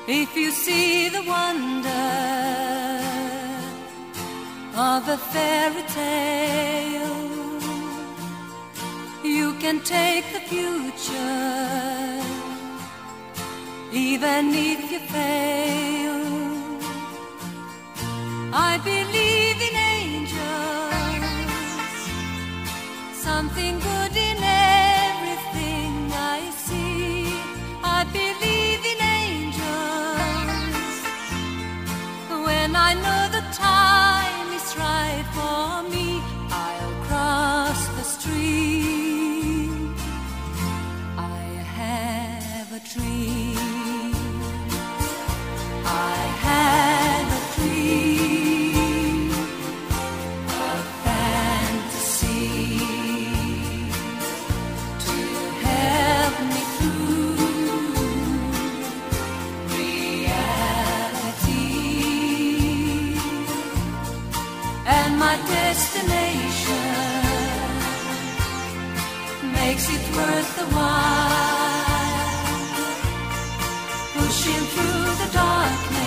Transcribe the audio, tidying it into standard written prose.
If you see the wonder of a fairy tale, you can take the future, even if you fail. I believe in angels, something good in everything I see. I believe in angels, when I know the time is right for me, I'll cross the street. I have a dream, I have a dream, a fantasy to help me through reality, and my destination makes it worth the while, pushing through the darkness